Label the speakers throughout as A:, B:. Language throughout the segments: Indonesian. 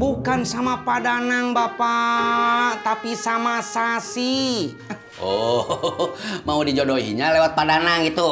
A: Bukan sama Pak Danang, Bapak, tapi sama Sasi.
B: Oh, mau dijodohinya lewat Pak Danang itu.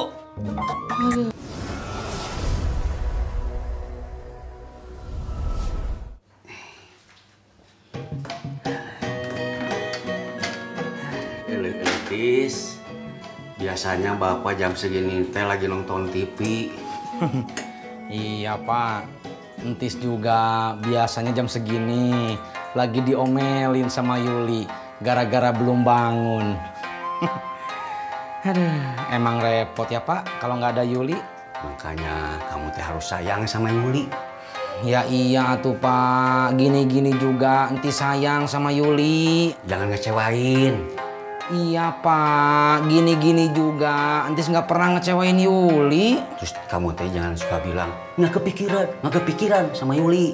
B: Tis, biasanya Bapak jam segini teh lagi nonton TV.
A: Iya, Pak. Entis juga biasanya jam segini lagi diomelin sama Yuli gara-gara belum bangun. Aduh, emang repot ya, Pak, kalau nggak ada Yuli.
B: Makanya kamu teh harus sayang sama Yuli.
A: Ya iya tuh, Pak. Gini-gini juga entis sayang sama Yuli.
B: Jangan ngecewain.
A: Iya, Pak. Gini-gini juga entis nggak pernah ngecewain Yuli.
B: Terus kamu teh jangan suka bilang nggak kepikiran sama Yuli.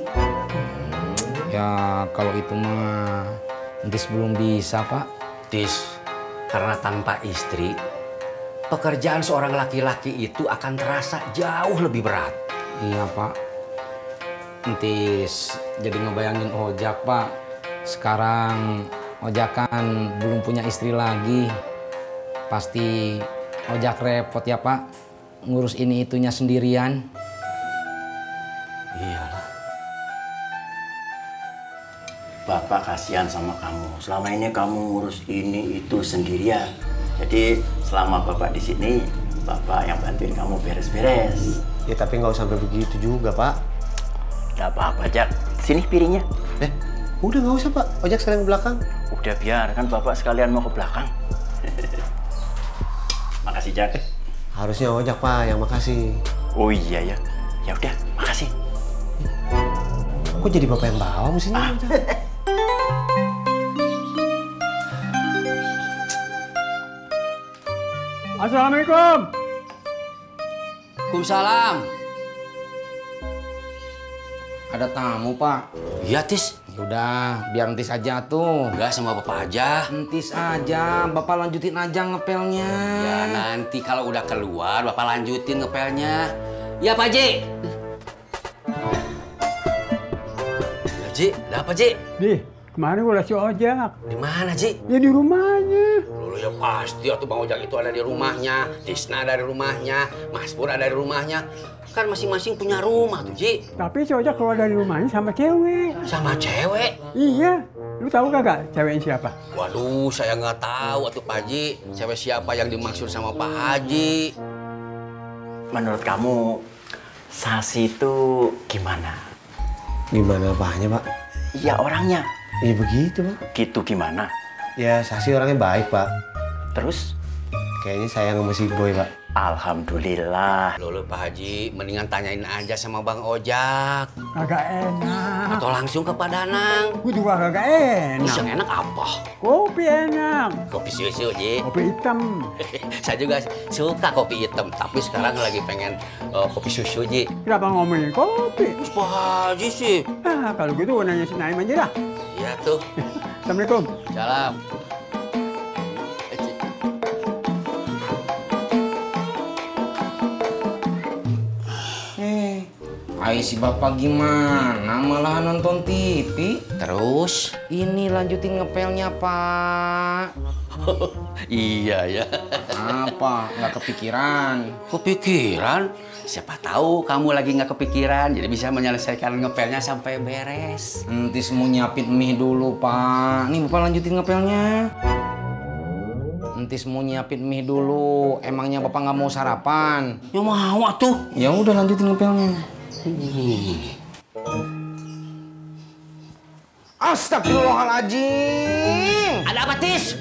A: Ya kalau itu mah entis belum bisa, Pak.
B: Tis, karena tanpa istri, pekerjaan seorang laki-laki itu akan terasa jauh lebih berat.
A: Iya, Pak. Entis jadi ngebayangin Ojak, Pak. Sekarang Ojak kan belum punya istri lagi. Pasti Ojak repot ya, Pak, ngurus ini itunya sendirian.
B: Iyalah.
C: Bapak kasihan sama kamu. Selama ini kamu ngurus ini itu sendirian. Jadi selama Bapak di sini, Bapak yang bantuin kamu beres-beres.
D: Ya tapi nggak sampai begitu juga, Pak.
C: Gak apa-apa, Jak. Sini piringnya.
D: Udah nggak usah, Pak. Ojak sekalian ke belakang.
C: Udah biar, kan Bapak sekalian mau ke belakang. Makasih, Jak.
D: Harusnya Ojak, Pak, yang makasih.
C: Oh iya ya. Ya udah, makasih.
D: Kok jadi Bapak yang bawa mesinnya?
E: Assalamualaikum.
B: Waalaikumsalam.
A: Ada tamu, Pak.
B: Iya, Tis.
A: Udah, biar entis aja tuh.
B: Enggak, sama Bapak aja.
A: Entis aja, Bapak lanjutin aja ngepelnya.
B: Ya nanti kalau udah keluar, Bapak lanjutin ngepelnya. Ya, Pak Ji. Ya, Ji. Ada apa, Ji?
E: Di, kemarin gua liat si Ojak.
B: Di mana, Ji?
E: Ya di rumahnya.
B: Loh, ya pasti atuh Bang Ojak itu ada di rumahnya, Tisna ada di rumahnya, Mas Pur ada di rumahnya. Kan masing-masing punya rumah tuh, Ji.
E: Tapi si Ojak keluar dari rumahnya sama cewek.
B: Sama cewek?
E: Iya. Lu tahu kagak ceweknya siapa?
B: Waduh, saya nggak tahu atuh Pak Haji. Cewek siapa yang dimaksud sama Pak Haji?
C: Menurut kamu, Sasi itu gimana?
D: Gimana apanya, Pak?
C: Iya, orangnya.
D: Ya begitu, Pak.
C: Gitu gimana?
D: Ya Sasi orangnya baik, Pak.
C: Terus?
D: Kayaknya sayang sama si Boy, Pak.
C: Alhamdulillah.
B: Loh, Pak Haji, mendingan tanyain aja sama Bang Ojak.
E: Kagak enak.
B: Atau langsung ke Pak Danang.
E: Gua juga kagak
B: Terus
E: enak.
B: yang enak apa?
E: Kopi enak.
B: Kopi susu, Ji.
E: Kopi hitam.
B: Saya juga suka kopi hitam, tapi sekarang lagi pengen kopi susu, Ji.
E: Kenapa ngomongin kopi?
B: Terus Pak Haji sih.
E: Ah, kalau gitu gua nanya si Naim aja dah.
B: Iya tuh.
E: Assalamualaikum.
B: Salam.
A: Ay, si Bapak gimana? Malah nonton TV.
B: Terus?
A: Ini lanjutin ngepelnya, Pak.
B: Iya ya.
A: Apa? Nggak kepikiran?
B: Kepikiran? Siapa tahu kamu lagi nggak kepikiran, jadi bisa menyelesaikan ngepelnya sampai beres.
A: Entis mau nyiapin mie dulu, Pak. Nih, Bapak lanjutin ngepelnya. Entis mau nyiapin mie dulu. Emangnya Bapak nggak mau sarapan?
B: Ya mau atuh.
A: Ya udah lanjutin ngepelnya. Astagfirullahaladzim.
B: Ada apa, Tis?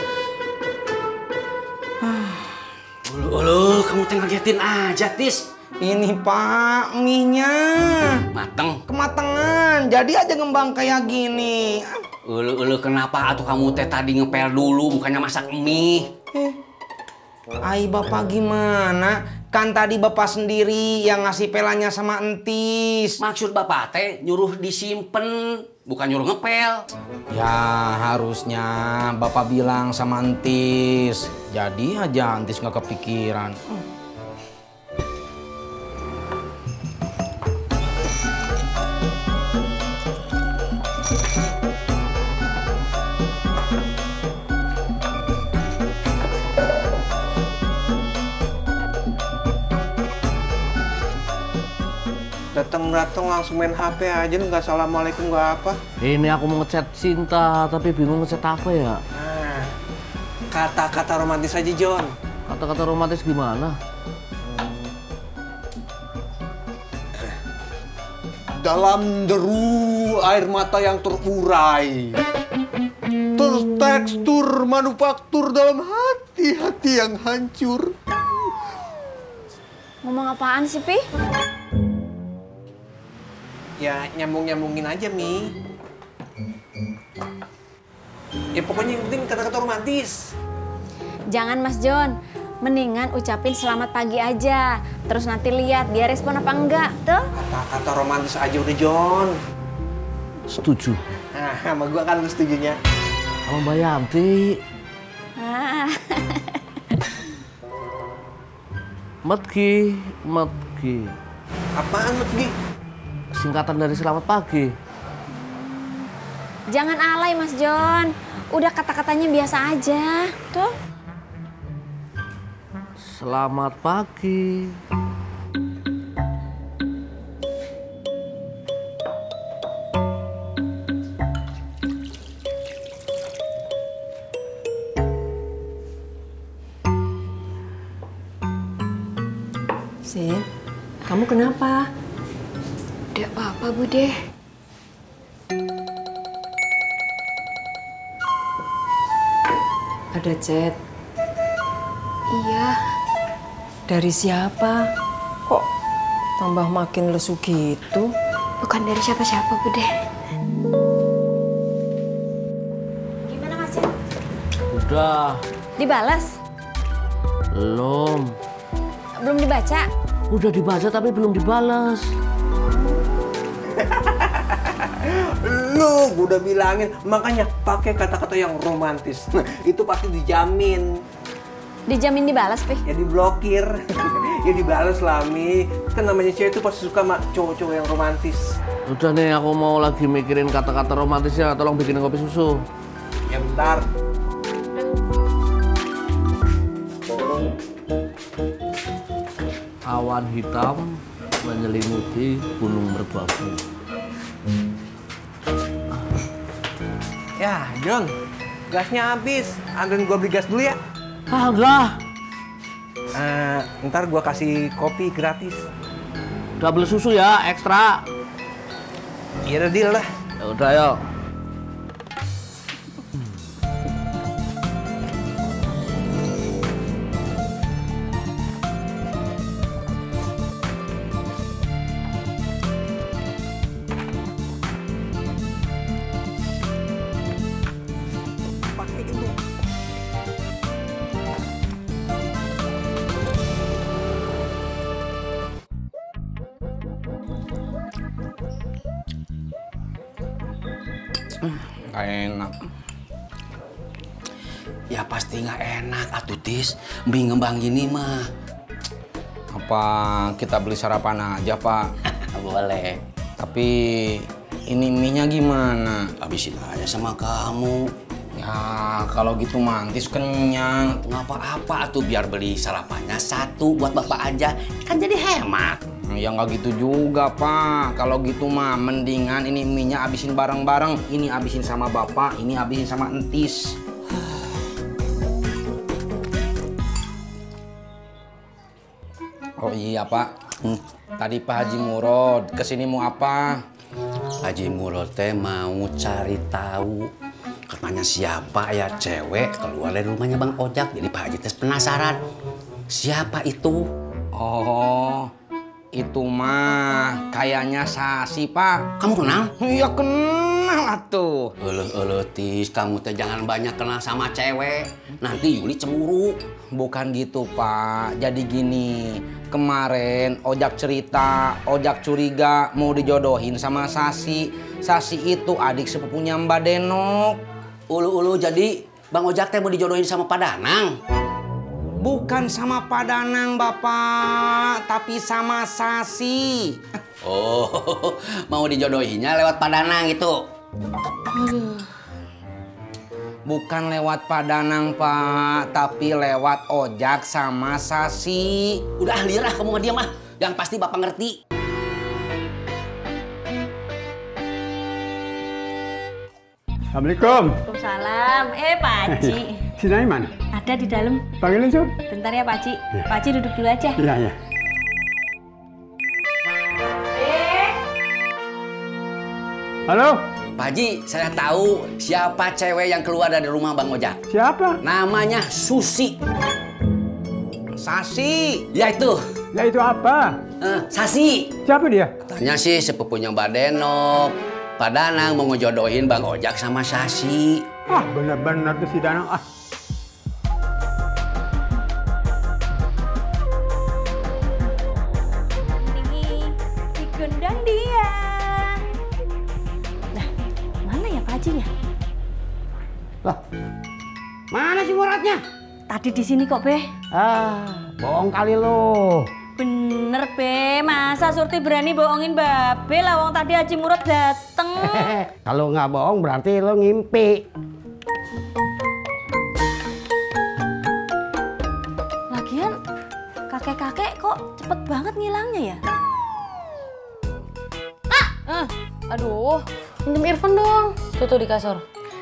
B: Ulu, kamu teh ngagetin aja, Tis.
A: Ini, Pak, mie-nya.
B: Mateng.
A: Kematangan. Jadi aja ngembang kayak gini.
B: Ulu, kenapa atuh kamu teh tadi ngepel dulu, bukannya masak mie?
A: Ay, Bapak gimana? Kan tadi Bapak sendiri yang ngasih pelannya sama Entis.
B: Maksud Bapak teh nyuruh disimpen, bukan nyuruh ngepel.
A: Ya harusnya Bapak bilang sama Entis. Jadi aja Entis nggak kepikiran.
D: datang langsung main HP aja, lu nggak assalamualaikum nggak apa.
F: Ini aku mau ngechat Cinta, tapi bingung ngechat apa ya?
D: Nah, kata-kata romantis aja, John.
F: Kata-kata romantis gimana?
D: Dalam deru air mata yang terurai, tertekstur manufaktur dalam hati-hati yang hancur.
G: Ngomong apaan sih, Pi?
D: Ya nyambung-nyambungin aja, Mi. Ya pokoknya yang penting kata-kata romantis.
G: Jangan, Mas John. Mendingan ucapin selamat pagi aja. Terus nanti lihat dia respon apa enggak, tuh.
D: Kata-kata romantis aja udah, John.
F: Setuju.
D: Nah, sama gua kan lu setujunya.
F: Sama Mbak Yanti.
G: Ah.
F: Metgi.
D: Apaan, Metgi?
F: Singkatan dari selamat pagi.
G: Jangan alay, Mas John. Udah kata-katanya biasa aja, tuh.
F: Selamat pagi.
H: Sin, kamu kenapa?
I: Tidak apa-apa, Bude.
H: Ada chat.
I: Iya.
H: Dari siapa? Kok tambah makin lesu gitu?
I: Bukan dari siapa-siapa, Bude.
G: Gimana, Mas John?
F: Udah.
G: Dibalas?
F: Belum.
G: Belum dibaca?
F: Udah dibaca tapi belum dibalas.
D: Lu gua udah bilangin, makanya pakai kata-kata yang romantis. Nah, itu pasti dijamin.
G: Dijamin dibalas, Pi?
D: Ya diblokir. Ya dibalas lah, Mi. Kan namanya cewek itu pasti suka sama cowok-cowok yang romantis.
F: Udah nih, aku mau lagi mikirin kata-kata romantisnya. Tolong bikinin kopi susu.
D: Ya bentar.
F: Awan hitam menyelimuti gunung merbabu.
D: Ya, John. Gasnya habis. Anterin gua beli gas dulu ya.
F: Ah, enggak.
D: Ntar gua kasih kopi gratis.
F: Double susu ya, ekstra.
D: Iya, udah deal lah.
F: Ya udah, yuk.
D: Pakai itu.
B: Nggak enak. Ya pasti nggak enak, atuh Tis. Mie ngembang gini mah.
A: Apa kita beli sarapan aja, Pak?
B: Boleh.
A: Tapi ini mie-nya gimana?
B: Habisin aja sama kamu.
A: Ya, kalau gitu mantis kenyang.
B: Nggak apa-apa tuh, biar beli sarapannya satu buat bapak aja. Kan jadi hemat.
A: Ya nggak gitu juga, Pak. Kalau gitu mah mendingan ini mie-nya habisin bareng-bareng. Ini habisin sama bapak, ini habisin sama entis. Oh iya, Pak. Tadi Pak Haji Murod kesini mau apa?
B: Haji Murod teh mau cari tahu. Katanya siapa ya cewek keluar dari rumahnya Bang Ojak. Jadi Pak Haji teh penasaran. Siapa itu?
A: Oh, itu mah kayaknya Sasi, Pak.
B: Kamu kenal?
A: Iya kenal atuh.
B: Tis, kamu teh jangan banyak kenal sama cewek. Nanti Yuli cemburu.
A: Bukan gitu, Pak. Jadi gini, kemarin Ojak cerita, Ojak curiga mau dijodohin sama Sasi. Sasi itu adik sepupunya Mbak Denok.
B: Ulu-ulu jadi Bang Ojak teh mau dijodohin sama Pak Danang.
A: Bukan sama Pak Danang, Bapak, tapi sama Sasi.
B: Oh, mau dijodohinnya lewat Pak Danang gitu.
A: Bukan lewat Pak Danang, Pak, tapi lewat Ojak sama Sasi.
B: Udah lirah kamu sama dia mah. Yang pasti Bapak ngerti.
E: Assalamualaikum.
G: Waalaikumsalam. Pak Haji.
E: Si Naim mana?
G: Ada di dalam.
E: Panggilin, Sob.
G: Bentar ya Pak Haji.
E: Ya.
G: Pak Haji duduk dulu aja.
E: Iya, iya. Halo?
B: Pak Haji, saya tahu siapa cewek yang keluar dari rumah Bang Ojak.
E: Siapa?
B: Namanya Susi.
A: Sasi.
B: Ya itu.
E: Ya itu apa?
B: Sasi.
E: Siapa dia?
B: Katanya sih sepupunya Mbak Denok. Pak Danang mau ngejodohin Bang Ojak sama Sasi.
E: Ah, benar-benar tuh si Danang. Ah.
G: Digundang dia. Nah, mana ya Pak Hajinya?
E: Lah, mana si Muratnya?
G: Tadi di sini kok, Be.
E: Ah, bohong kali lo.
G: Bener, Be. Masa Surti berani bohongin Babe lah wong tadi Haji Murad dateng.
E: Kalau nggak bohong berarti lo ngimpi.
G: Lagian kakek-kakek kok cepet banget ngilangnya ya?
J: Aduh, minjem earphone dong. Tuh di kasur.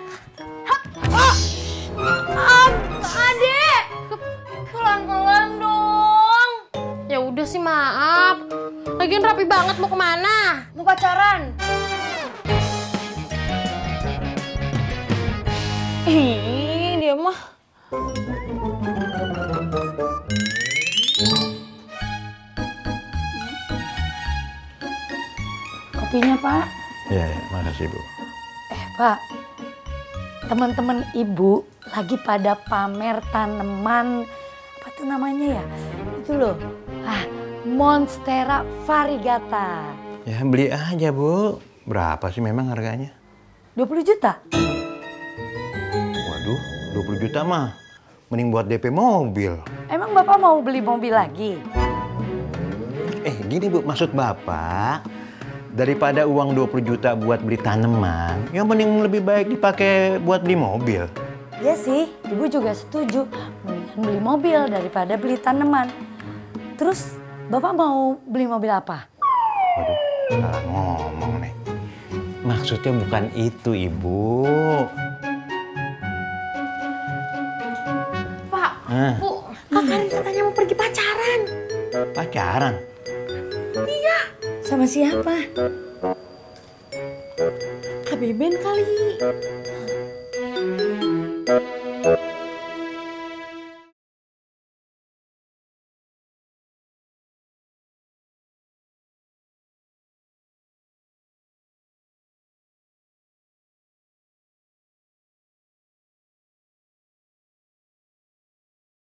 G: Adek! Pelan-pelan dong.
J: Ya udah sih, maaf. Lagian rapi banget, mau kemana?
G: Mau pacaran?
J: Ih, dia mah.
K: Kopinya, Pak.
L: Iya, ya, makasih, Bu.
K: Pak, teman-teman Ibu lagi pada pamer tanaman, apa tuh namanya ya? Itu loh, Monstera variegata.
L: Ya, beli aja, Bu. Berapa sih memang harganya?
K: 20 juta?
L: Waduh, 20 juta mah. Mending buat DP mobil.
K: Emang Bapak mau beli mobil lagi?
L: Gini, Bu, maksud Bapak, daripada uang 20 juta buat beli tanaman, yang mending lebih baik dipakai buat beli mobil.
K: Iya sih, Ibu juga setuju. Mendingan beli mobil daripada beli tanaman. Terus Bapak mau beli mobil apa?
L: Waduh, salah ngomong nih. Maksudnya bukan itu, Ibu.
J: Pak, Bu, Kak Karin katanya mau pergi pacaran.
L: Pacaran?
J: Iya.
K: Sama siapa?
J: Kak Beben kali.